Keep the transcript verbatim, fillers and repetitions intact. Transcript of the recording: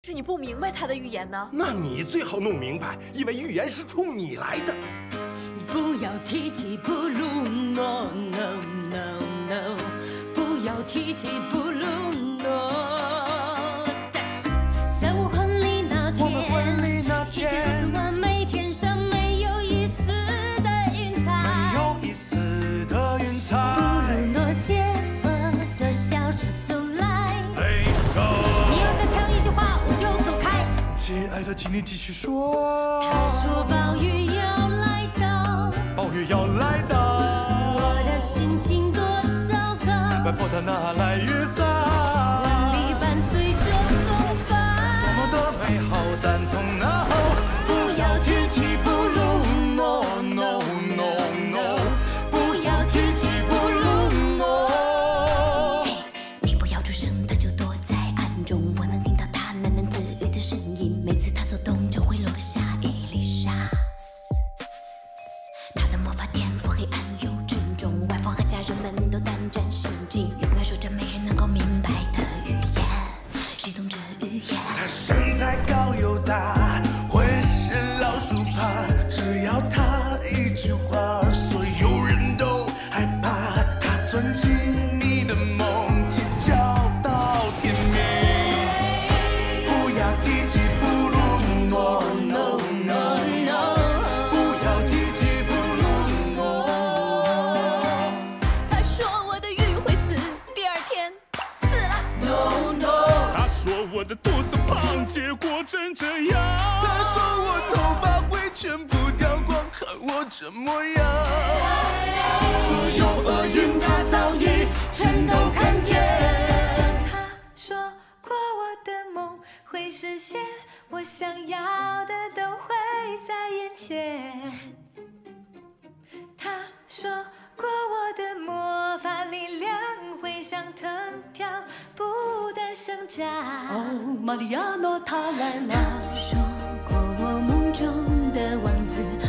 是你不明白他的预言呢？ 那你最好弄明白，因为预言是冲你来的。 不要提起布鲁诺 ，no no no， 不要提起布鲁诺。但是在我婚礼那天， 我们婚礼那一切如天， 此完美，天上没有一丝的云彩， 没有一丝的云布彩。 鲁诺邪恶的笑着走来， 悲伤。 你要再讲一句话，我就走开。 亲爱的，请你继续说。 他说暴雨要来到， 暴雨要来到， 我的心情多糟糕。 外婆她拿来雨伞， 婚礼伴随着风暴， 多么的美好，但从那后不要提起布鲁诺 no no no， 不要提起布鲁诺。嘿，你不要出声，他就躲在暗中，我能听到他喃喃自语的声音。每次他走动，就会落下一粒沙。他的魔法颠覆黑暗又沉重，外婆和家人们都胆战心惊，永远说着没人能够明白的语言，谁懂这语言？ 他身材高又大，会是老鼠怕，只要他一句话，所有人都害怕。他钻进你的梦，尖叫到天明。不要提起布鲁诺 no no no， 不要提起布鲁诺。 他说我的鱼会死，第二天死了。No no， 他说我的肚子胖，结果真这样。 他说我头发会全部掉光，看我这模样。 所有厄运他早已全都看见。他说过我的梦会实现，我想要的都会在眼前。他说过我的魔法力量会像藤条不断生长。 哦，玛利亚诺他来了。 他说过我梦中的王子